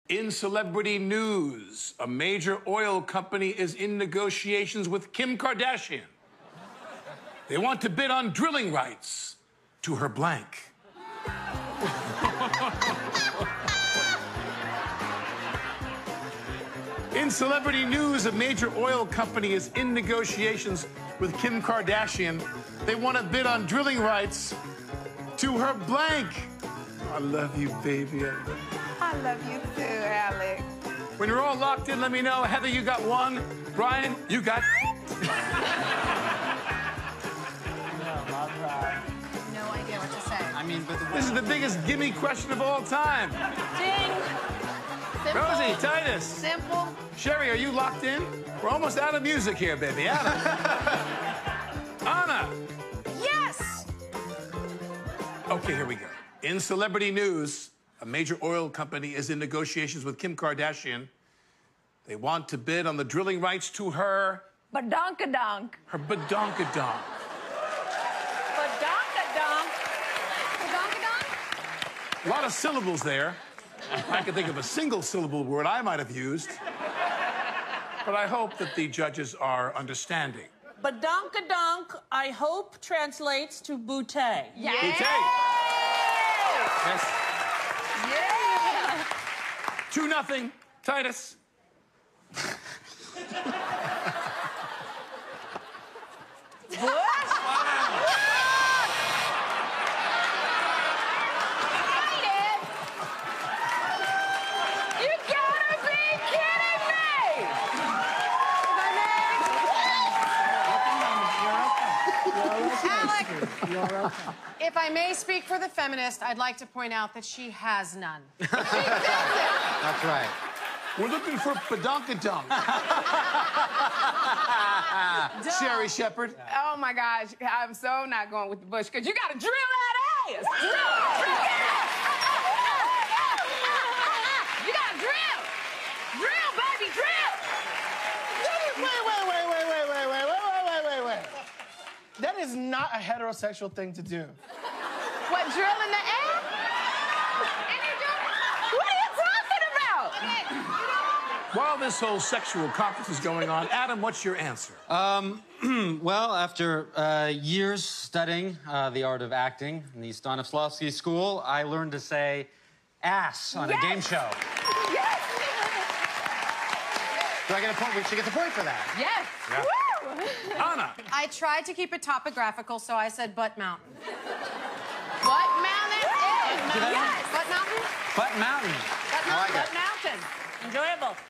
In celebrity news, a major oil company is in negotiations with Kim Kardashian. They want to bid on drilling rights to her blank. In celebrity news, a major oil company is in negotiations with Kim Kardashian. They want to bid on drilling rights to her blank. I love you, baby. I love you too, Alex. When you're all locked in, let me know. Heather, you got one. Brian, you got... No idea what to say. I mean, but This is the biggest gimme question of all time. Ding. Simple. Rosie, Titus. Simple. Sherry, are you locked in? We're almost out of music here, baby. Anna. Anna. Yes. Okay, here we go. In celebrity news, a major oil company is in negotiations with Kim Kardashian. They want to bid on the drilling rights to her... Badonkadonk. Her badonkadonk. Badonkadonk. Badonkadonk? A lot of syllables there. I can think of a single syllable word I might have used. But I hope that the judges are understanding. Badonkadonk, I hope, translates to bootay. Yeah. Bootay. yes. Yeah. 2-0. Titus. If I may speak for the feminist, I'd like to point out that she has none. That's right. We're looking for badonkadonk. Sherry Shepherd. Oh my gosh, I'm so not going with the bush because you gotta drill that ass. Drill it. You gotta drill. Drill, baby, drill. Wait. That is not a heterosexual thing to do. What, drill in the air? What are you talking about? While this whole sexual conference is going on, Adam, what's your answer? Well, after years studying the art of acting in the Stanislavski School, I learned to say ass on a game show. Yes. Do I get a point? She gets a point for that. Yes. Yeah. Woo. Anna. I tried to keep it topographical, so I said butt mountain. What mountain is? Yes. Butt mountain? Butt mountain. Butt I like mountain. it. Butt mountain. Enjoyable.